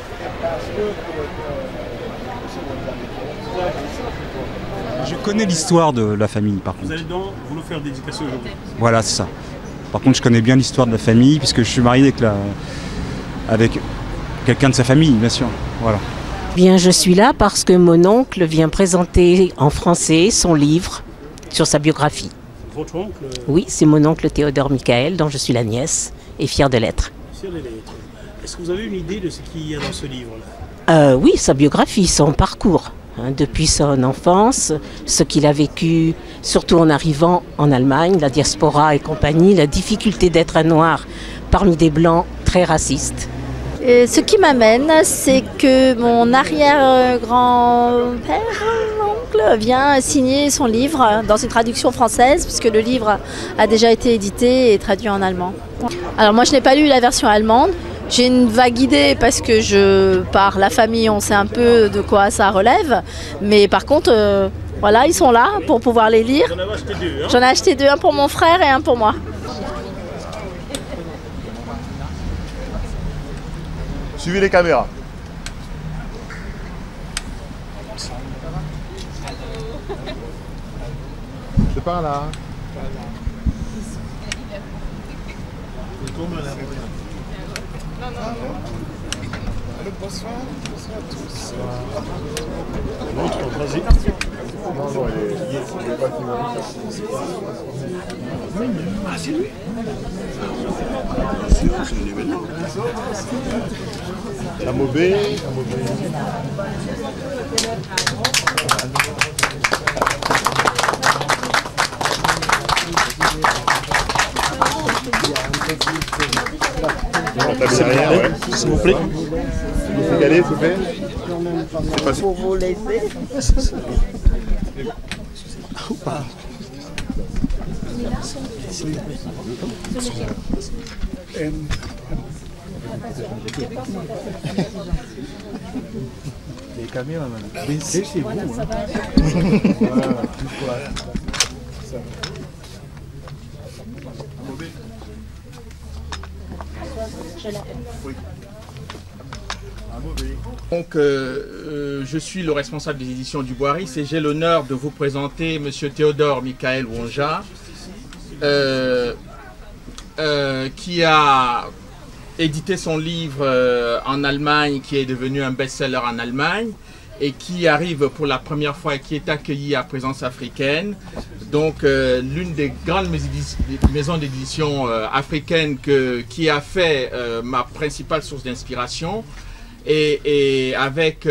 Je connais l'histoire de la famille, par contre. Vous allez donc vouloir faire dédicacer aujourd'hui? Voilà, c'est ça. Par contre, je connais bien l'histoire de la famille, puisque je suis marié avec quelqu'un de sa famille, bien sûr. Voilà. Bien, je suis là parce que mon oncle vient présenter en français son livre sur sa biographie. Votre oncle? Oui, c'est mon oncle Théodore Michael, dont je suis la nièce et fière de l'être. Sur les lettres. Est-ce que vous avez une idée de ce qu'il y a dans ce livre-là? Oui, sa biographie, son parcours. Depuis son enfance, ce qu'il a vécu, surtout en arrivant en Allemagne, la diaspora et compagnie, la difficulté d'être un noir parmi des blancs très racistes. Et ce qui m'amène, c'est que mon arrière-grand-père, oncle, vient signer son livre dans une traduction française, puisque le livre a déjà été édité et traduit en allemand. Alors moi, je n'ai pas lu la version allemande. J'ai une vague idée parce que par la famille, on sait un peu de quoi ça relève. Mais par contre, voilà, ils sont là pour pouvoir les lire. J'en ai acheté deux. Hein? J'en ai acheté deux, un pour mon frère et un pour moi. Suivez les caméras. C'est par là. Bonsoir à tous. L'autre, vas-y. Non, il est pas Ah, c'est lui. La Mobé. S'il vous plaît. Vous pouvez y aller, s'il vous plaît. Pour vous laisser. Les caméras, madame. Baissez chez vous. Hein. Voilà. Donc, je suis le responsable des éditions du Boiris et j'ai l'honneur de vous présenter M. Théodore Michael Wonja, qui a édité son livre en Allemagne, qui est devenu un best-seller en Allemagne, et qui arrive pour la première fois et qui est accueilli à Présence africaine. Donc, l'une des grandes maisons d'édition africaines qui a fait ma principale source d'inspiration. Et avec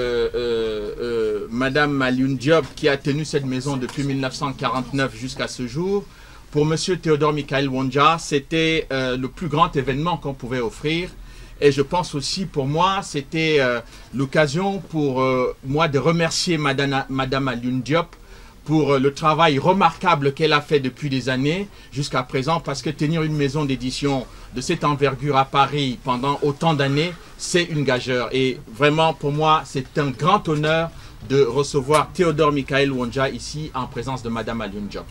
Madame Alioune Diop, qui a tenu cette maison depuis 1949 jusqu'à ce jour, pour Monsieur Théodore Michael Wonja, c'était le plus grand événement qu'on pouvait offrir. Et je pense aussi, pour moi, c'était l'occasion pour moi de remercier Madame Alioune Diop pour le travail remarquable qu'elle a fait depuis des années jusqu'à présent, parce que tenir une maison d'édition de cette envergure à Paris pendant autant d'années, c'est une gageure. Et vraiment, pour moi, c'est un grand honneur de recevoir Théodore Michael Wonja ici en présence de Madame Alioune Diop.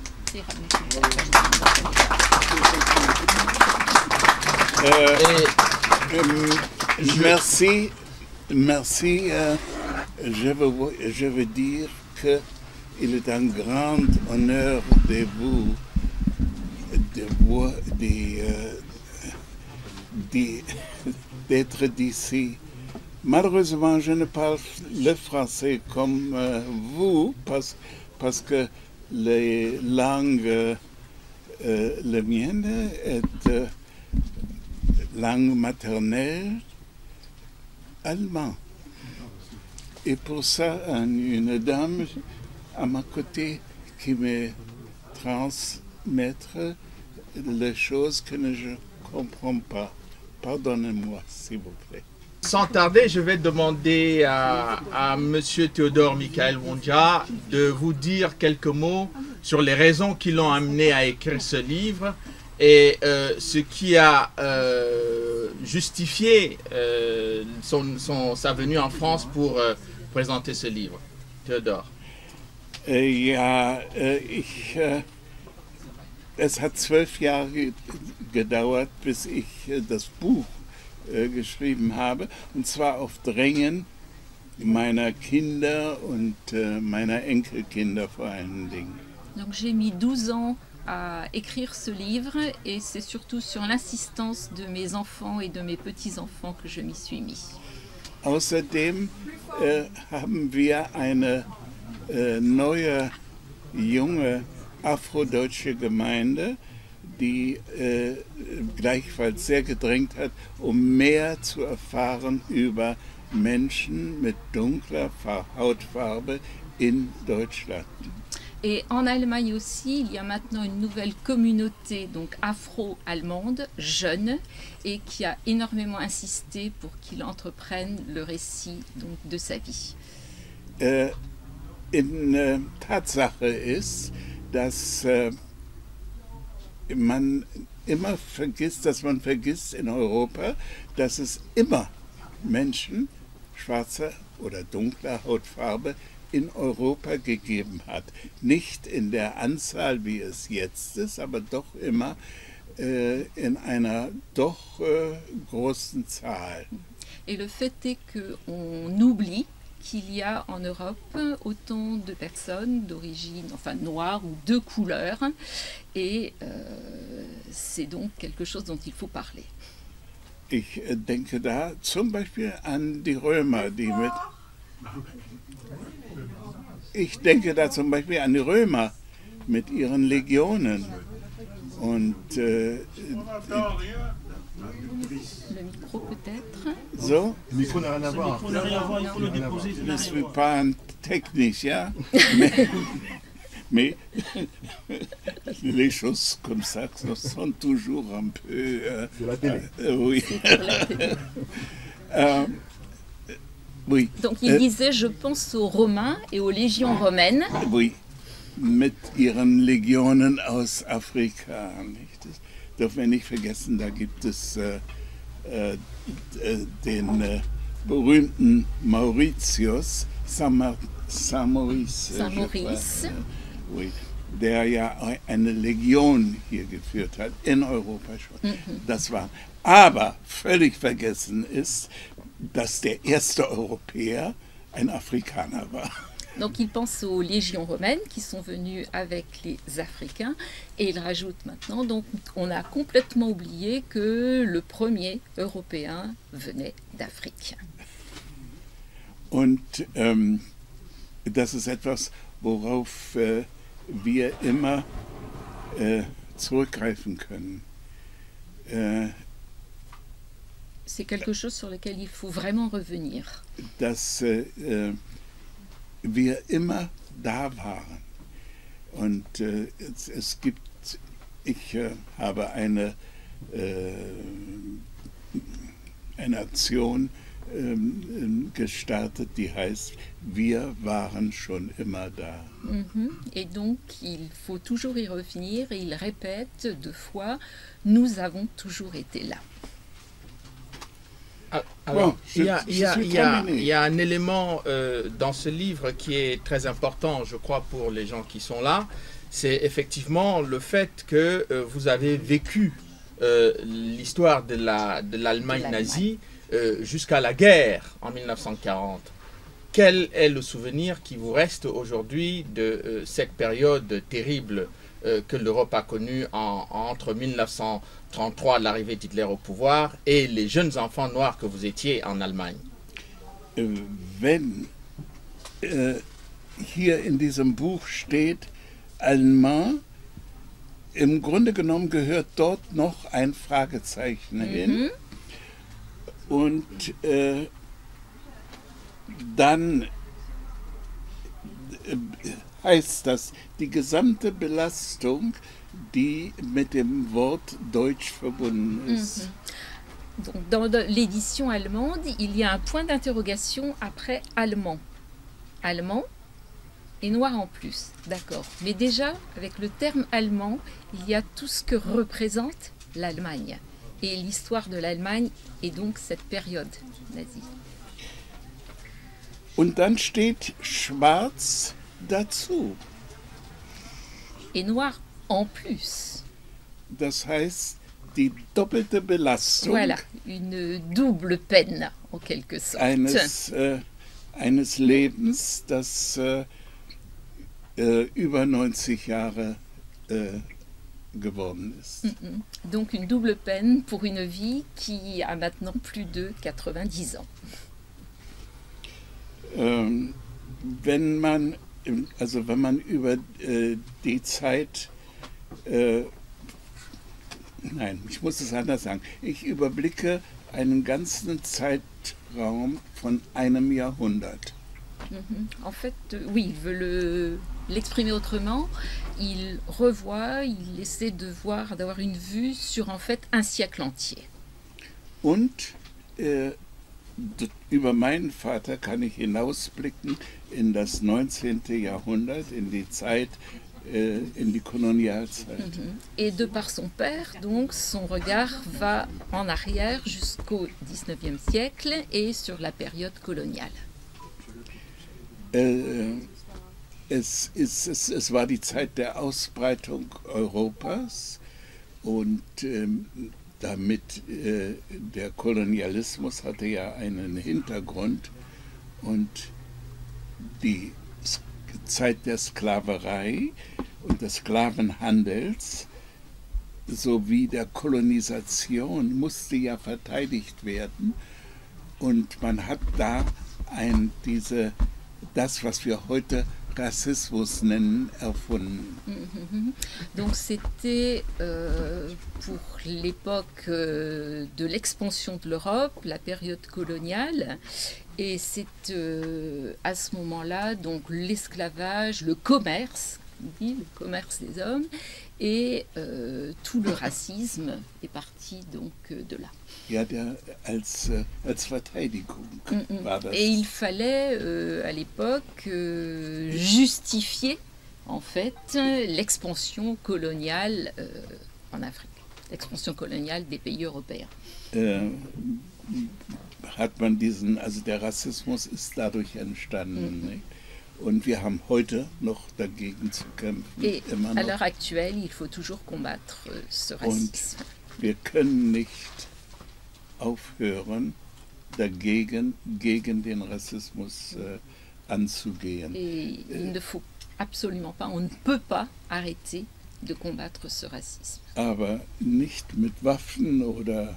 Merci. Je veux dire que il est un grand honneur de vous d'être d'ici. Malheureusement, je ne parle le français comme vous parce que les langues, la mienne est langue maternelle allemand. Et pour ça, une dame à ma côté qui me transmettre les choses que je ne comprends pas. Pardonnez-moi, s'il vous plaît. Sans tarder, je vais demander à Monsieur Théodore Michael Wonja de vous dire quelques mots sur les raisons qui l'ont amené à écrire ce livre et ce qui a justifié sa venue en France pour présenter ce livre. Théodore. Es hat 12 Jahre gedauert, bis ich das Buch geschrieben habe, und zwar auf Drängen meiner Kinder und meiner Enkelkinder vor allen Dingen. Donc j'ai mis 12 ans à écrire ce livre et c'est surtout sur l'insistance de mes enfants et de mes petits-enfants que je m'y suis mis. Außerdem haben wir eine neue, junge afrodeutsche Gemeinde, die gleichfalls sehr gedrängt hat, um mehr zu erfahren über Menschen mit dunkler Hautfarbe in Deutschland. Et en Allemagne aussi, il y a maintenant une nouvelle communauté donc afro-allemande, jeune, et qui a énormément insisté pour qu'il entreprenne le récit donc, de sa vie. Tatsache ist, dass man immer vergisst, in Europa, dass es immer Menschen schwarzer oder dunkler Hautfarbe in Europa gegeben hat. Nicht in der Anzahl, wie es jetzt ist, aber doch immer in einer doch großen Zahl. Et le fait est qu'on oublie qu'il y a en Europe autant de personnes d'origine, enfin noire ou de couleur, et c'est donc quelque chose dont il faut parler. Ich denke da zum Beispiel an die Römer, mit ihren Legionen. Und le micro peut-être. So? Le micro n'a rien à voir. Il faut le déposer. Je ne suis pas un technicien, mais les choses comme ça sont toujours un peu... de la télé. Oui. Oui. Donc il disait, je pense aux Romains et aux légions romaines. Oui, mit ihren Legionen aus Afrika. Nicht? Das dürfen wir nicht vergessen, da gibt es den berühmten Mauritius, Saint-Maurice, oui, der ja eine Legion hier geführt hat, in Europa schon. Das war. Aber völlig vergessen ist, dass der erste Europäer ein Afrikaner war. Donc il pense aux légions romaines qui sont venues avec les Africains et il rajoute maintenant, donc on a complètement oublié que le premier Européen venait d'Afrique. Und das ist etwas, worauf wir immer zurückgreifen können. C'est quelque chose sur lequel il faut vraiment revenir. Dass wir immer da waren. Und ich habe eine Aktion gestartet, die heißt, wir waren schon immer da. Et donc, il faut toujours y revenir et il répète 2 fois, nous avons toujours été là. Alors, il y a un élément dans ce livre qui est très important, je crois, pour les gens qui sont là. C'est effectivement le fait que vous avez vécu l'histoire de l'Allemagne nazie jusqu'à la guerre en 1940. Quel est le souvenir qui vous reste aujourd'hui de cette période terrible que l'Europe a connue entre 1933, l'arrivée d'Hitler au pouvoir, et les jeunes enfants noirs que vous étiez en Allemagne? Wenn hier in diesem Buch steht, Allemand, im Grunde genommen gehört dort noch ein Fragezeichen hin. Und dann heißt das, die gesamte Belastung, die mit dem Wort Deutsch verbunden ist. Donc, dans l'édition allemande, il y a un point d'interrogation après allemand. Allemand et noir en plus, d'accord. Mais déjà, avec le terme allemand, il y a tout ce que représente l'Allemagne. Et l'histoire de l'Allemagne est donc cette période nazie. Und dann steht schwarz dazu. Et noir en plus. Das heißt, die doppelte Belastung. Voilà, une double peine, en quelque sorte. Eines Lebens, das über 90 Jahre geworden ist. Donc une double peine pour une vie qui a maintenant plus de 90 ans. Wenn man über die Zeit, nein, ich muss es anders sagen, ich überblicke einen ganzen Zeitraum von einem Jahrhundert. En fait, oui, il veut l'exprimer autrement. Il revoit, il essaie de voir, d'avoir une vue sur en fait un siècle entier. Und über meinen Vater kann ich hinausblicken in das 19. Jahrhundert, in die Zeit, in die Kolonialzeit. Et de par son père, donc, son regard va en arrière jusqu'au 19e siècle et sur la période coloniale. Es war die Zeit der Ausbreitung Europas und damit der Kolonialismus hatte ja einen Hintergrund und die Zeit der Sklaverei und des Sklavenhandels sowie der Kolonisation musste ja verteidigt werden und man hat da das, was wir heute Rassismus nennen, erfunden. Donc c'était pour l'époque de l'expansion de l'Europe, la période coloniale, et c'est à ce moment-là donc l'esclavage, le commerce des hommes, et tout le racisme est parti donc de là. Ja, als Verteidigung war das. Et il fallait à l'époque justifier en fait l'expansion coloniale en Afrique, l'expansion coloniale des pays européens. Hat man der Rassismus ist dadurch entstanden. Nicht? Und wir haben heute noch dagegen zu kämpfen. Et à l'heure actuelle, il faut toujours combattre ce racisme. Und wir können nicht aufhören, gegen den Rassismus anzugehen. Et il ne faut absolument pas, on ne peut pas arrêter de combattre ce racisme. Aber nicht mit Waffen oder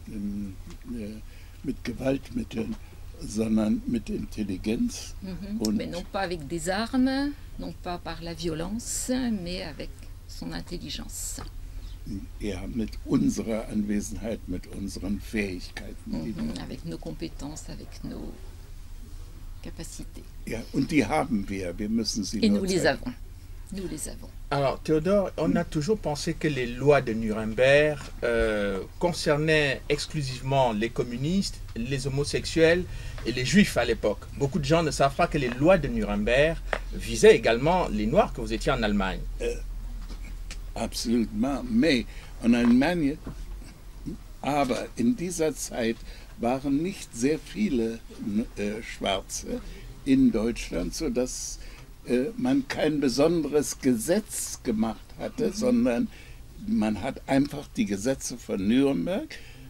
mit Gewaltmitteln, sondern mit Intelligenz. Mais non pas avec des armes, non pas par la violence, mais avec son intelligence. Ja, mit unserer Anwesenheit, mit unseren Fähigkeiten. Avec nos compétences, avec nos capacités. Ja, und die haben wir müssen sie Et nur nous les avons. Nous les avons. Alors, Théodore, on a toujours pensé que les lois de Nuremberg concernaient exclusivement les communistes, les homosexuels et les juifs à l'époque. Beaucoup de gens ne savent pas que les lois de Nuremberg visaient également les Noirs que vous étiez en Allemagne. Absolument, mais en Allemagne, aber in dieser Zeit waren nicht sehr viele Schwarze in Deutschland, sodass man kein besonderes Gesetz gemacht hatte, sondern man hat einfach die Gesetze von Nürnberg,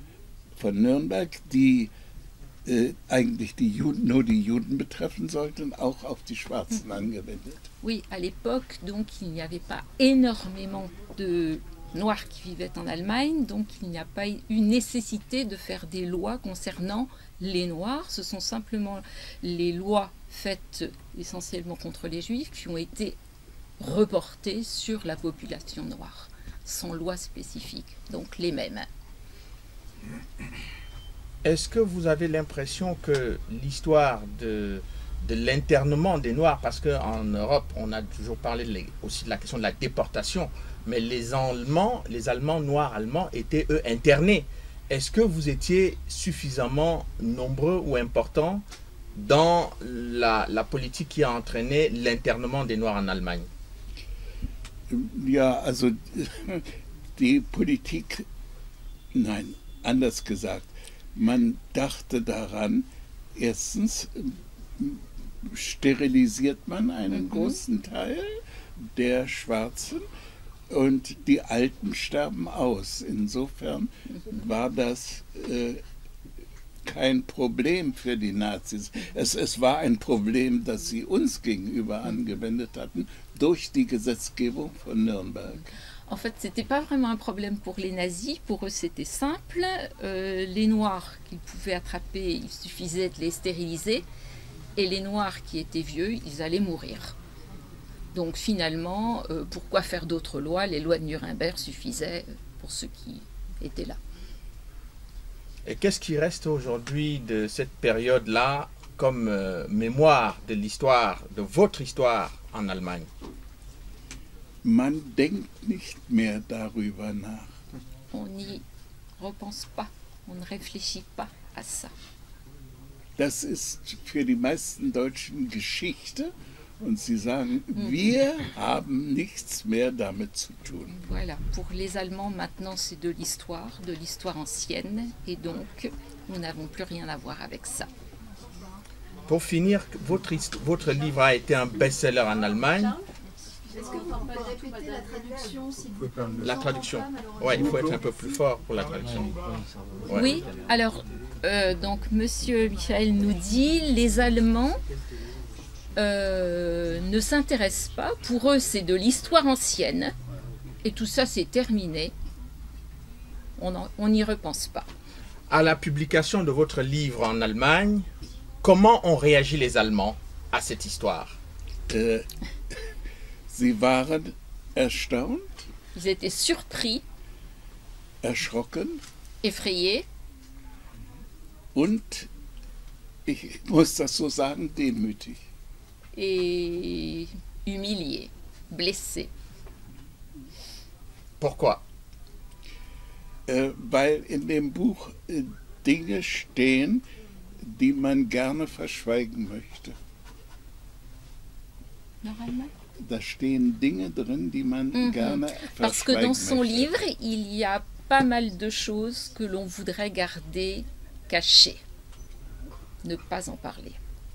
die eigentlich nur die Juden betreffen sollten, auch auf die Schwarzen angewendet. Oui, à l'époque, donc il n'y avait pas énormément de Noirs qui vivaient en Allemagne, donc il n'y a pas eu nécessité de faire des lois concernant les Noirs. Ce sont simplement les lois faites essentiellement contre les Juifs qui ont été reportées sur la population noire, sans loi spécifique, donc les mêmes. Est-ce que vous avez l'impression que l'histoire de l'internement des Noirs, parce qu'en Europe, on a toujours parlé aussi de la question de la déportation, mais les Allemands noirs allemands étaient, eux, internés. Est-ce que vous étiez suffisamment nombreux ou importants dans la politique qui a entraîné l'internement des Noirs en Allemagne? Ja, also die Politik, nein, anders gesagt, man dachte daran, erstens sterilisiert man einen großen Teil der Schwarzen und die Alten sterben aus. Insofern war das kein Problem für die Nazis. Es war ein Problem, das sie uns gegenüber angewendet hatten durch die Gesetzgebung von Nürnberg. En fait, ce n'était pas vraiment un problème pour les nazis. Pour eux, c'était simple. Les noirs qu'ils pouvaient attraper, il suffisait de les stériliser. Et les noirs qui étaient vieux, ils allaient mourir. Donc finalement, pourquoi faire d'autres lois? Les lois de Nuremberg suffisaient pour ceux qui étaient là. Et qu'est-ce qui reste aujourd'hui de cette période-là comme mémoire de l'histoire, de votre histoire en Allemagne? Man denkt nicht mehr darüber nach. On n'y repense pas, on ne réfléchit pas à ça. Das ist für die meisten Deutschen Geschichte und sie sagen, wir haben nichts mehr damit zu tun. Voilà, pour les Allemands maintenant c'est de l'histoire ancienne et donc nous n'avons plus rien à voir avec ça. Pour finir, votre livre a été un best-seller en Allemagne. Est-ce que vous pouvez répéter la traduction s'il vous plaît? La traduction. Oui, il faut être un peu plus fort pour la traduction. Ouais. Oui, alors, donc Monsieur Michael nous dit, les Allemands ne s'intéressent pas. Pour eux, c'est de l'histoire ancienne. Et tout ça, c'est terminé. On n'y repense pas. À la publication de votre livre en Allemagne, comment ont réagi les Allemands à cette histoire? Sie waren erstaunt, ils étaient surpris, erschrocken, effrayés und, ich muss das so sagen, demütig. Et humiliés, blessés. Pourquoi? Weil in dem Buch Dinge stehen, die man gerne verschweigen möchte. Noch einmal? Da stehen Dinge drin, die man gerne verschweigen Parce que dans son möchte. livre, il y a pas mal de choses que l'on voudrait garder cachées. Ne pas en parler.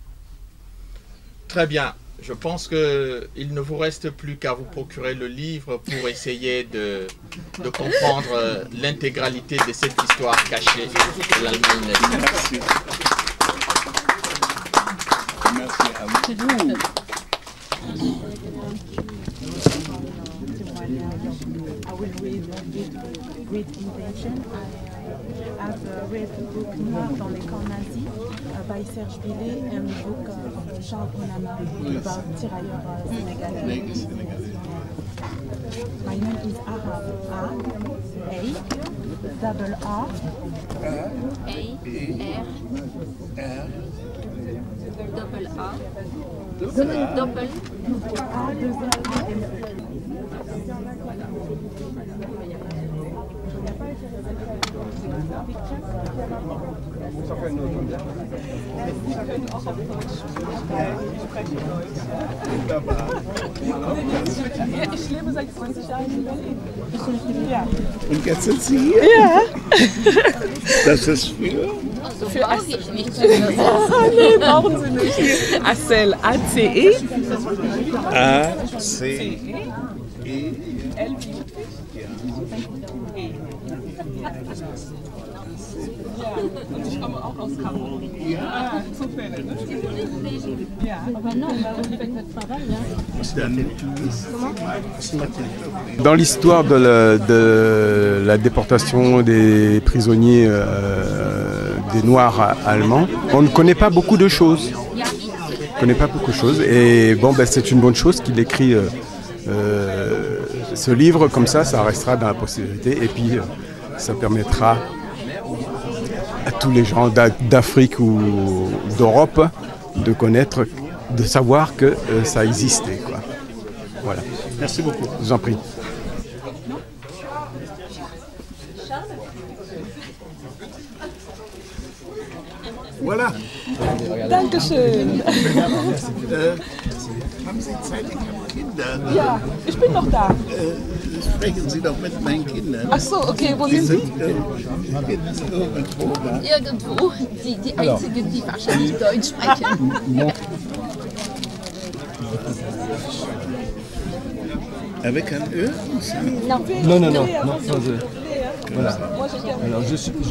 Très bien. Je pense qu'il ne vous reste plus qu'à vous procurer le livre pour essayer de comprendre l'intégralité de cette histoire cachée de l'Allemagne nazie. Merci. Merci à vous. I will read with great intention. I have read the book Noir dans les camps nazis by Serge Billet and the book of Charles Onama about tirailleurs sénégalais. My name is Ahab. Ich lebe seit 20 Jahren in Berlin. Ja. Und jetzt sind Sie hier? Ja. Das ist für Acel. Nee, brauchen Sie nicht. Acel, A-C-E. A-C-E. L. Ja, und ich komme auch aus Kamerun. Ja, zufällig. Ja. Dans l'histoire de la déportation des prisonniers des Noirs allemands, on ne connaît pas beaucoup de choses. Et bon, ben, c'est une bonne chose qu'il écrit ce livre, comme ça restera dans la postérité. Et puis, ça permettra à tous les gens d'Afrique ou d'Europe de connaître, de savoir que ça existait, quoi. Voilà. Merci beaucoup. Je vous en prie. Voilà. Dankeschön. Haben Sie Zeit? Ich habe Kinder. Ja, ich bin noch da. Sprechen Sie doch mit meinen Kindern. Ach so, okay, wo sind Sie? Irgendwo, die Einzigen, die wahrscheinlich Deutsch sprechen. Avec un E aussi? Non, non, non, non, sans E. Voilà. Alors je suis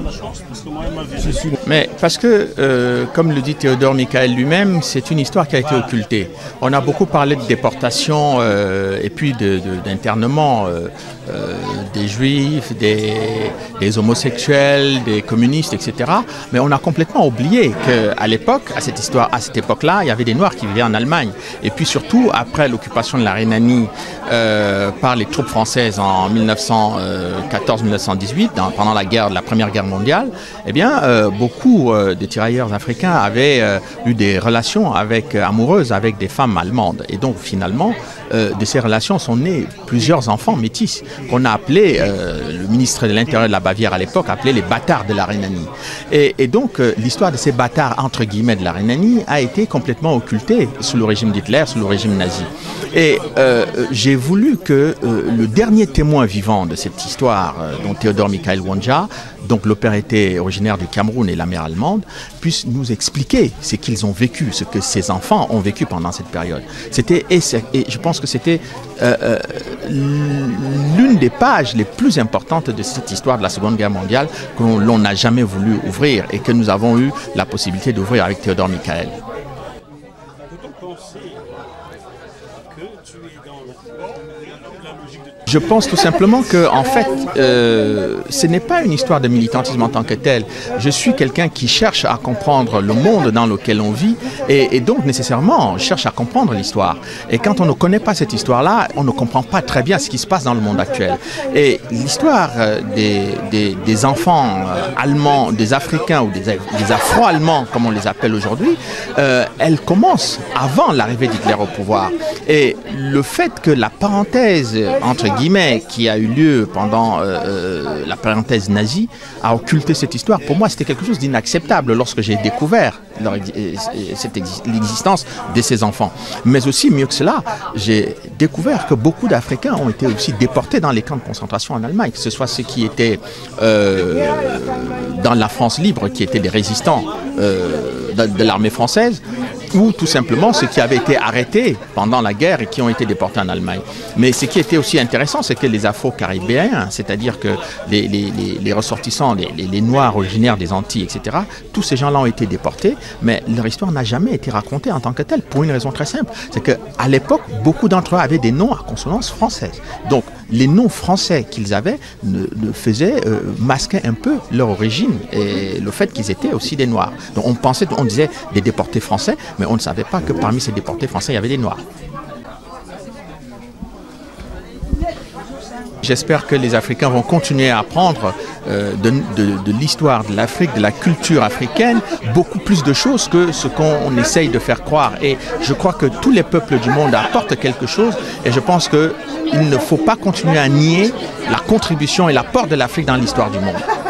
Mais parce que, comme le dit Théodore Michael lui-même, c'est une histoire qui a été occultée. On a beaucoup parlé de déportation et puis d'internement des juifs, des homosexuels, des communistes, etc. Mais on a complètement oublié qu'à l'époque, à cette époque-là, il y avait des Noirs qui vivaient en Allemagne. Et puis surtout, après l'occupation de la Rhénanie par les troupes françaises en 1914-1918, pendant la Première Guerre mondiale, eh bien, beaucoup de tirailleurs africains avaient eu des relations amoureuses avec des femmes allemandes. Et donc, finalement, de ces relations sont nés plusieurs enfants métis qu'on a appelés, le ministre de l'Intérieur de la Bavière à l'époque appelait les bâtards de la Rhénanie. Et donc, l'histoire de ces bâtards, entre guillemets, de la Rhénanie a été complètement occultée sous le régime d'Hitler, sous le régime nazi. Et j'ai voulu que le dernier témoin vivant de cette histoire, dont Théodore Michael Wondja, donc le père était originaire du Cameroun et la mère allemande, puisse nous expliquer ce qu'ils ont vécu, ce que ces enfants ont vécu pendant cette période. Et je pense que c'était l'une des pages les plus importantes de cette histoire de la Seconde Guerre mondiale que l'on n'a jamais voulu ouvrir et que nous avons eu la possibilité d'ouvrir avec Théodore Michael. Je pense tout simplement que, en fait, ce n'est pas une histoire de militantisme en tant que tel. Je suis quelqu'un qui cherche à comprendre le monde dans lequel on vit et donc nécessairement cherche à comprendre l'histoire. Et quand on ne connaît pas cette histoire-là, on ne comprend pas très bien ce qui se passe dans le monde actuel. Et l'histoire des enfants allemands, des Africains ou des Afro-Allemands, comme on les appelle aujourd'hui, elle commence avant l'arrivée d'Hitler au pouvoir. Et le fait que la parenthèse, entre guillemets, qui a eu lieu pendant la parenthèse nazie, a occulté cette histoire. Pour moi, c'était quelque chose d'inacceptable lorsque j'ai découvert l'existence de ces enfants. Mais aussi, mieux que cela, j'ai découvert que beaucoup d'Africains ont été aussi déportés dans les camps de concentration en Allemagne, que ce soit ceux qui étaient dans la France libre, qui étaient des résistants de l'armée française, ou tout simplement ceux qui avaient été arrêtés pendant la guerre et qui ont été déportés en Allemagne. Mais ce qui était aussi intéressant, c'est que les Afro-Caribéens, c'est-à-dire que les ressortissants, les Noirs originaires des Antilles, etc., tous ces gens-là ont été déportés, mais leur histoire n'a jamais été racontée en tant que telle, pour une raison très simple. C'est qu'à l'époque, beaucoup d'entre eux avaient des noms à consonance française. Donc, les noms français qu'ils avaient faisaient masquer un peu leur origine et le fait qu'ils étaient aussi des Noirs. Donc on disait des déportés français, mais on ne savait pas que parmi ces déportés français, il y avait des Noirs. J'espère que les Africains vont continuer à apprendre de l'histoire de l'Afrique, de la culture africaine, beaucoup plus de choses que ce qu'on essaye de faire croire. Et je crois que tous les peuples du monde apportent quelque chose et je pense qu'il ne faut pas continuer à nier la contribution et l'apport de l'Afrique dans l'histoire du monde.